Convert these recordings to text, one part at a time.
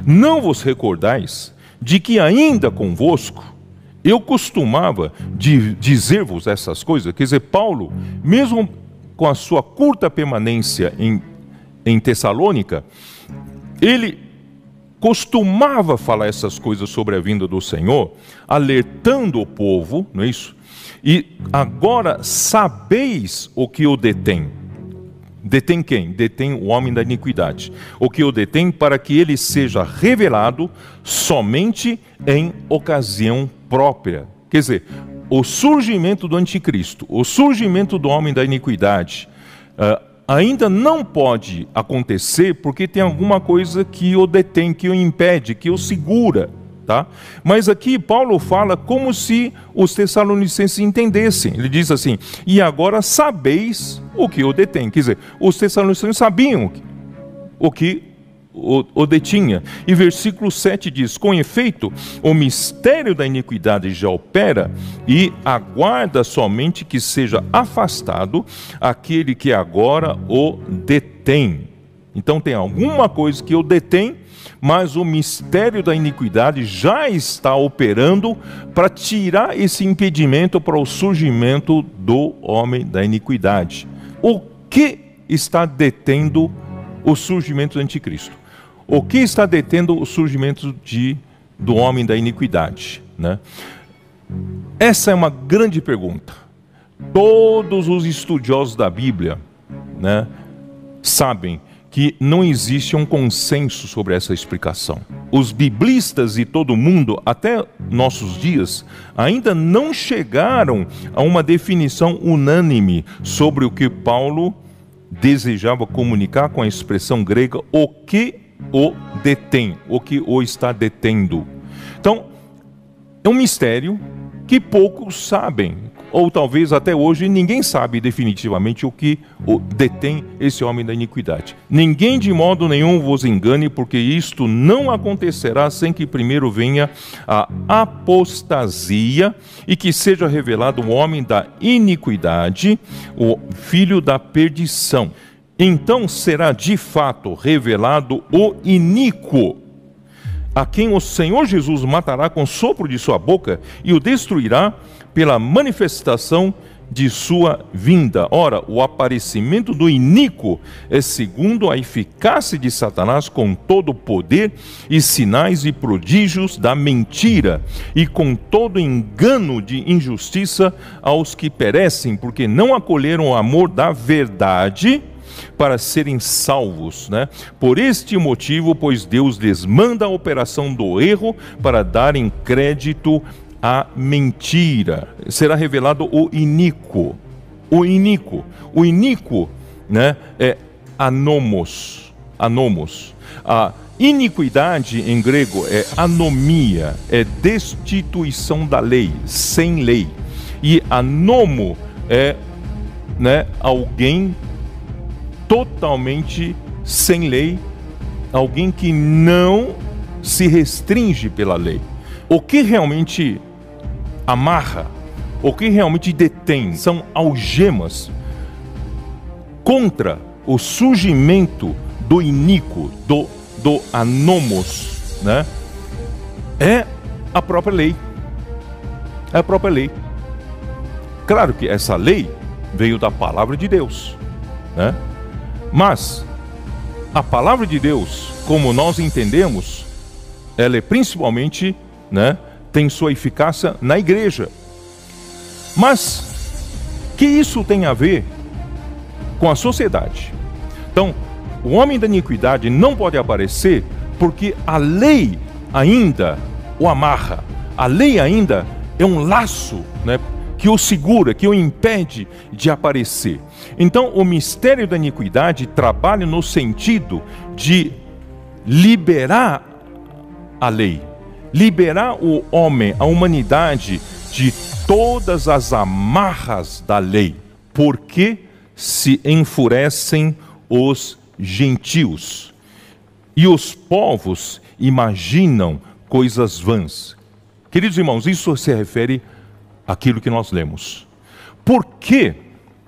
Não vos recordais de que ainda convosco eu costumava dizer-vos essas coisas? Quer dizer, Paulo, mesmo com a sua curta permanência em Tessalônica, ele costumava falar essas coisas sobre a vinda do Senhor, alertando o povo, não é isso? E agora sabeis o que o detém. Detém quem? Detém o homem da iniquidade. O que o detém para que ele seja revelado somente em ocasião própria. Quer dizer, o surgimento do anticristo, o surgimento do homem da iniquidade, ainda não pode acontecer porque tem alguma coisa que o detém, que o impede, que o segura. Tá? Mas aqui Paulo fala como se os tessalonicenses entendessem. Ele diz assim: e agora sabeis o que o detém. Quer dizer, os tessalonicenses sabiam o que o detinha. E versículo 7 diz: com efeito, o mistério da iniquidade já opera, e aguarda somente que seja afastado aquele que agora o detém. Então tem alguma coisa que o detém, mas o mistério da iniquidade já está operando para tirar esse impedimento para o surgimento do homem da iniquidade. O que está detendo o surgimento do anticristo? O que está detendo o surgimento do homem da iniquidade, né? Essa é uma grande pergunta. Todos os estudiosos da Bíblia, né, sabem que não existe um consenso sobre essa explicação. Os biblistas e todo mundo, até nossos dias, ainda não chegaram a uma definição unânime sobre o que Paulo desejava comunicar com a expressão grega, o que o detém, o que o está detendo. Então, é um mistério que poucos sabem, ou talvez até hoje ninguém sabe definitivamente o que detém esse homem da iniquidade. Ninguém de modo nenhum vos engane, porque isto não acontecerá sem que primeiro venha a apostasia e que seja revelado o homem da iniquidade, o filho da perdição. Então será de fato revelado o iníquo, a quem o Senhor Jesus matará com sopro de sua boca e o destruirá pela manifestação de sua vinda. Ora, o aparecimento do iníquo é segundo a eficácia de Satanás, com todo o poder e sinais e prodígios da mentira, e com todo engano de injustiça aos que perecem, porque não acolheram o amor da verdade para serem salvos, né? Por este motivo, pois Deus lhes manda a operação do erro para darem crédito à mentira. Será revelado o iníquo. O iníquo. O iníquo, né, é anomos. Anomos. A iniquidade em grego é anomia, é destituição da lei, sem lei. E anomo é, né, alguém totalmente sem lei, alguém que não se restringe pela lei. O que realmente amarra, o que realmente detém, são algemas contra o surgimento do iníquo, do anomos, né? É a própria lei. É a própria lei. Claro que essa lei veio da palavra de Deus, né? Mas a palavra de Deus, como nós entendemos, ela é principalmente, né, tem sua eficácia na igreja. Mas que isso tem a ver com a sociedade? Então, o homem da iniquidade não pode aparecer porque a lei ainda o amarra. A lei ainda é um laço, né, que o segura, que o impede de aparecer. Então, o mistério da iniquidade trabalha no sentido de liberar a lei, liberar o homem, a humanidade, de todas as amarras da lei, porque se enfurecem os gentios e os povos imaginam coisas vãs. Queridos irmãos, isso se refere àquilo que nós lemos. Por que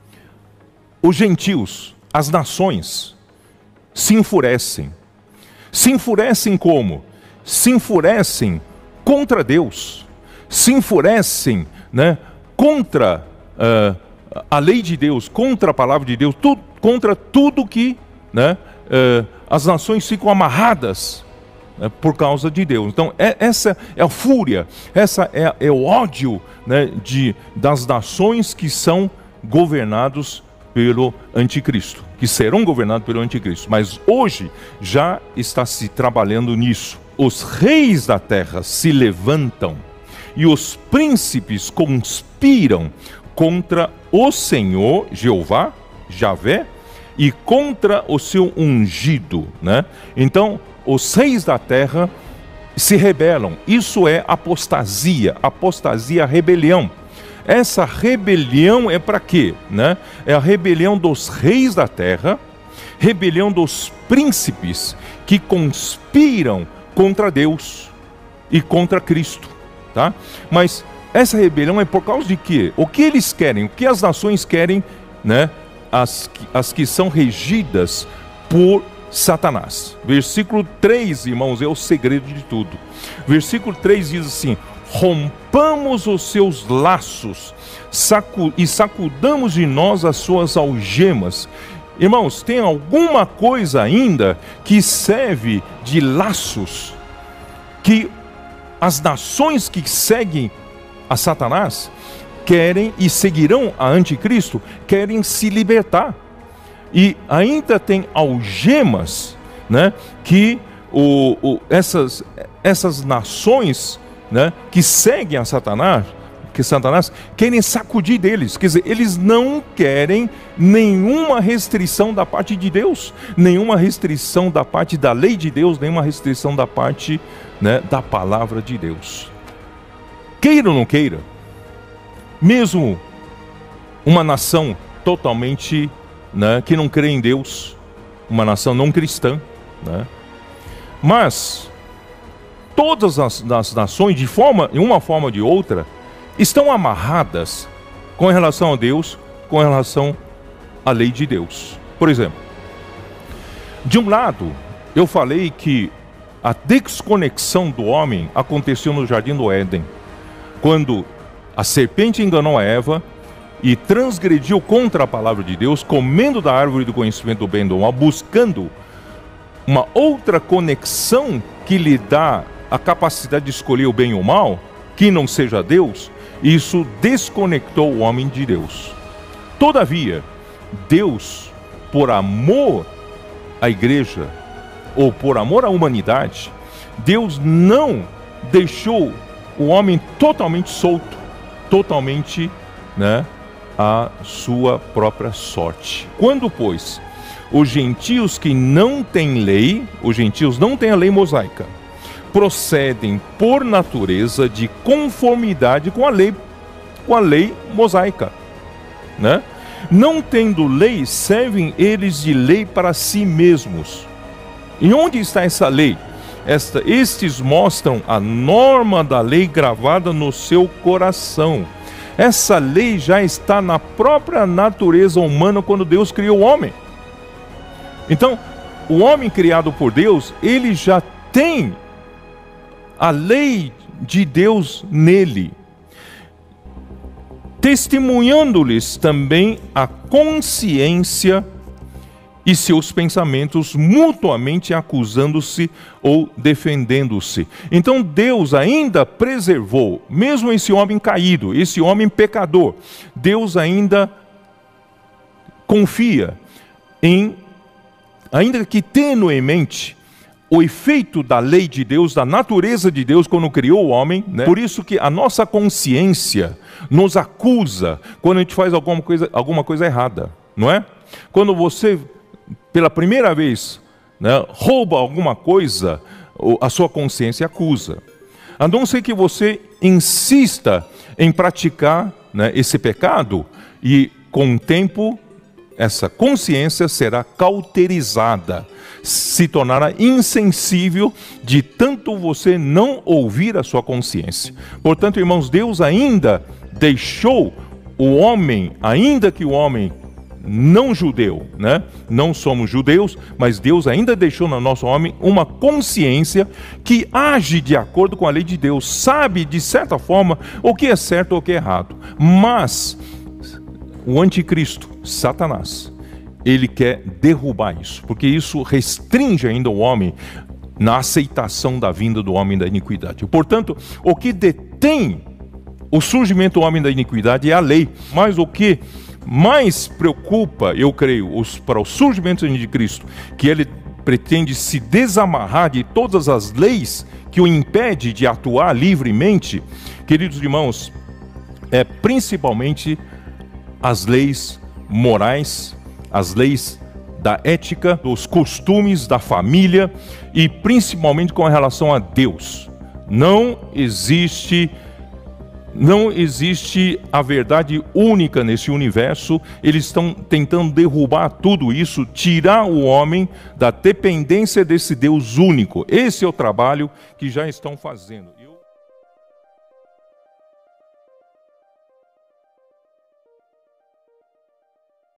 os gentios, as nações, se enfurecem, Se enfurecem como? Se enfurecem contra Deus, se enfurecem, né, contra a lei de Deus, contra a palavra de Deus, contra tudo que, né, as nações ficam amarradas, né, por causa de Deus. Então essa é a fúria, essa é o ódio, né, das nações que são governados pelo anticristo, que serão governados pelo anticristo. Mas hoje já está se trabalhando nisso. Os reis da terra se levantam e os príncipes conspiram contra o Senhor, Jeová, Javé, e contra o seu ungido, né? Então, os reis da terra se rebelam. Isso é apostasia, rebelião. Essa rebelião é para quê, né? É a rebelião dos reis da terra, rebelião dos príncipes que conspiram contra Deus e contra Cristo, tá? Mas essa rebelião é por causa de quê? O que eles querem? O que as nações querem, né? As que são regidas por Satanás. Versículo 3, irmãos, é o segredo de tudo. Versículo 3 diz assim: rompamos os seus laços e sacudamos de nós as suas algemas. Irmãos, tem alguma coisa ainda que serve de laços que as nações que seguem a Satanás querem e seguirão a anticristo, querem se libertar. E ainda tem algemas, né, que essas nações, né, que seguem a Satanás, querem sacudir deles. Quer dizer, eles não querem nenhuma restrição da parte de Deus, nenhuma restrição da parte da lei de Deus, nenhuma restrição da parte, né, da palavra de Deus. Queira ou não queira, mesmo uma nação totalmente, né, que não crê em Deus, uma nação não cristã, né, mas todas as nações, de uma forma ou de outra, estão amarradas com relação a Deus, com relação à lei de Deus. Por exemplo, de um lado, eu falei que a desconexão do homem aconteceu no Jardim do Éden, quando a serpente enganou a Eva e transgrediu contra a palavra de Deus, comendo da árvore do conhecimento do bem e do mal, buscando uma outra conexão que lhe dá a capacidade de escolher o bem e o mal, que não seja Deus. Isso desconectou o homem de Deus. Todavia, Deus, por amor à igreja, ou por amor à humanidade, Deus não deixou o homem totalmente solto, totalmente, né, à sua própria sorte. Quando, pois, os gentios que não têm lei, os gentios não têm a lei mosaica, procedem por natureza de conformidade com a lei mosaica, né? Não tendo lei, servem eles de lei para si mesmos. E onde está essa lei? Estes mostram a norma da lei gravada no seu coração. Essa lei já está na própria natureza humana quando Deus criou o homem. Então, o homem criado por Deus, ele já tem a lei de Deus nele, testemunhando-lhes também a consciência e seus pensamentos, mutuamente acusando-se ou defendendo-se. Então Deus ainda preservou, mesmo esse homem caído, esse homem pecador, Deus ainda confia em, ainda que tenuemente, o efeito da lei de Deus, da natureza de Deus quando criou o homem, né? Por isso que a nossa consciência nos acusa quando a gente faz alguma coisa errada, não é? Quando você, pela primeira vez, né, rouba alguma coisa, a sua consciência acusa. A não ser que você insista em praticar, né, esse pecado, e com o tempo essa consciência será cauterizada, se tornará insensível de tanto você não ouvir a sua consciência. Portanto, irmãos, Deus ainda deixou o homem, ainda que o homem não judeu, né? Não somos judeus, mas Deus ainda deixou no nosso homem uma consciência que age de acordo com a lei de Deus, sabe de certa forma o que é certo ou o que é errado. Mas o anticristo, Satanás, ele quer derrubar isso, porque isso restringe ainda o homem na aceitação da vinda do homem da iniquidade. Portanto, o que detém o surgimento do homem da iniquidade é a lei, mas o que mais preocupa, eu creio, para o surgimento de Cristo, que ele pretende se desamarrar de todas as leis que o impede de atuar livremente, queridos irmãos, é principalmente as leis morais, as leis da ética, dos costumes, da família e principalmente com relação a Deus. Não existe a verdade única nesse universo. Eles estão tentando derrubar tudo isso, tirar o homem da dependência desse Deus único. Esse é o trabalho que já estão fazendo.